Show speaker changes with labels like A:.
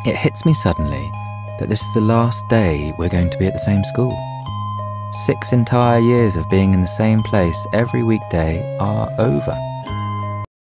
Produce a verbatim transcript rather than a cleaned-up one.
A: It hits me suddenly that this is the last day we're going to be at the same school. Six entire years of being in the same place every weekday are over.